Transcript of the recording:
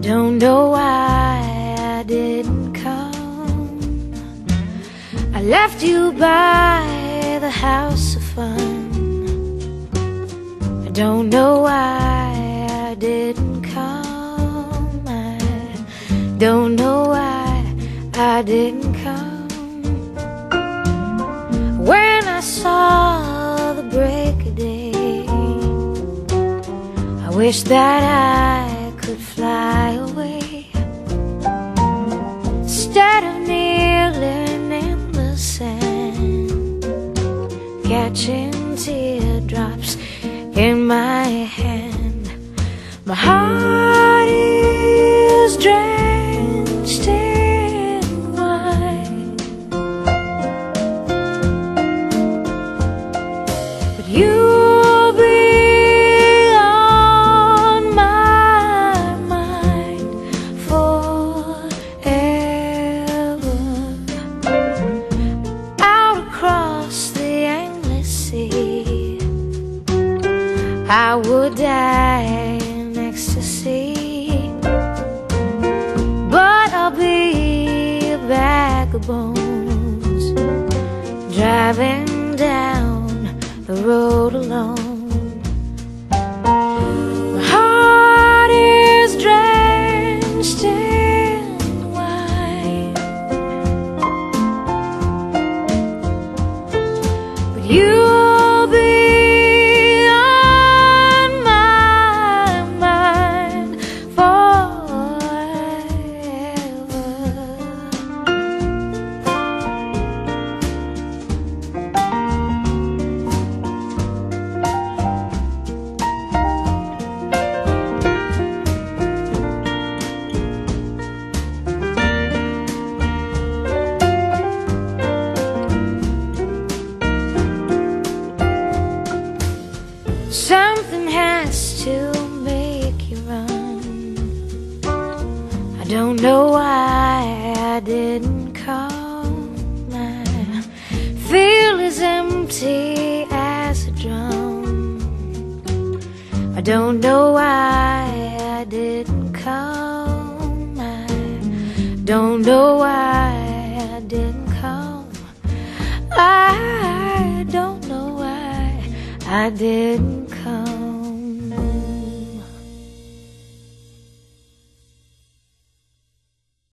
don't know why I didn't come. I left you by the house of fun. I don't know why I didn't come. I don't know why I didn't come. When I saw the break of day, I wish that I could fly away, instead of kneeling in the sand, catching teardrops in my hand. My heart is drenched in wine, but you'll be on my mind forever. Out across the endless sea, I would die in ecstasy, but I'll be a bag of bones, driving down the road alone. My heart is drenched in wine, but you'll be on my mind forever. Something has to make you run. I don't know why I didn't come. I feel as empty as a drum. I don't know why I didn't come. I don't know why I didn't come. I don't know why I didn't